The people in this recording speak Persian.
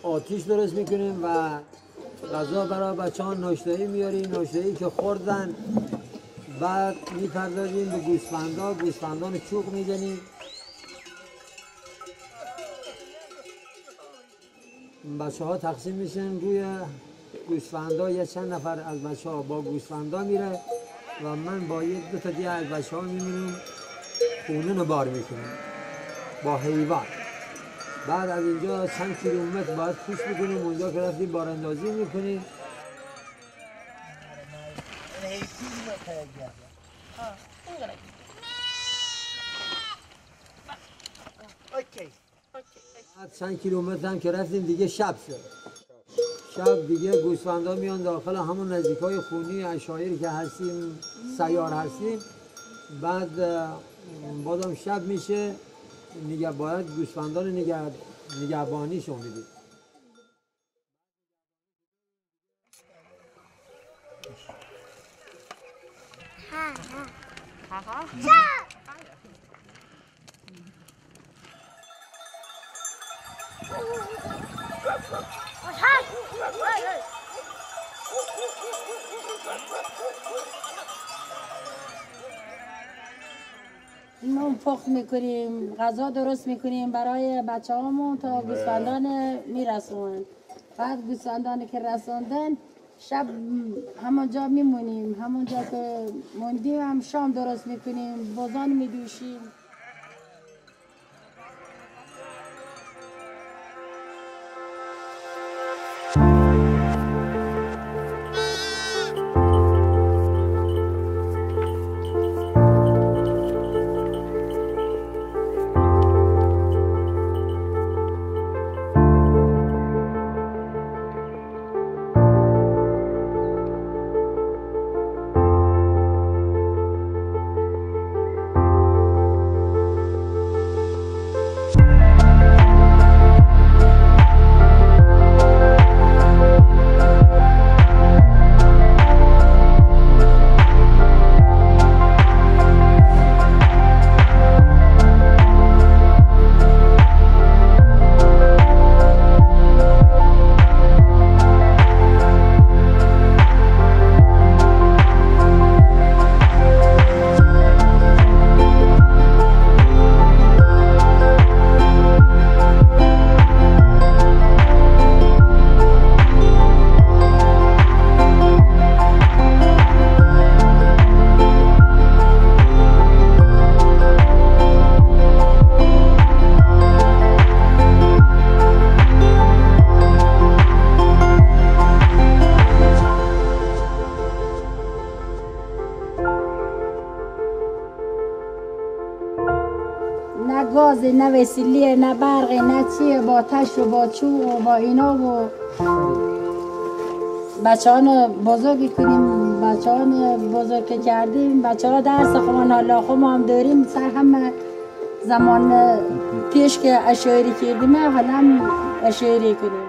آتیش درست میکنیم و غذا برای بچه‌ها ناشتایی میاریم، ناشتایی که خوردن بعد میپردازیم به گوسفندان چوق میزنیم. بچه‌ها تقسیم میشن روی گوسفندا، یه چند نفر از بچه‌ها با گوسفندا میره و من با یک دو تا دیگه از بچه‌ها میمونیم خونون رو بار میکنیم با حیوان. بعد از اینجا چند کیلومتر باید کوچ میکنیم، اونجا که رفتیم باراندازی میکنیم. چند کیلومتر هم که رفتیم دیگه شب شد. شب دیگه گوسفندا میان داخل همون نزدیکای خونی عشایری که هستیم، سیار هستیم. بعد بازم شب میشه، باید گوسفندان نگهبانیشون بدیم. نون پخت میکنیم، غذا درست میکنیم برای بچه هامون تا گوسفندان میرسونن. بعد گوسفندان که رسوندن شب همونجا میمونیم، همونجا که موندیم هم شام درست میکنیم، بازان میدوشیم. نه گاز، نه وسیله، نه برق، نه چیه، با تش و با چوب و با اینا و بچه‌هان بزرگ کنیم. بچه‌هان بزرگ که کردیم، بچه‌ها درس خوان حالا ما هم داریم سر همه زمان پیش که اشعاری کردیم حالا هم اشعاری کنیم.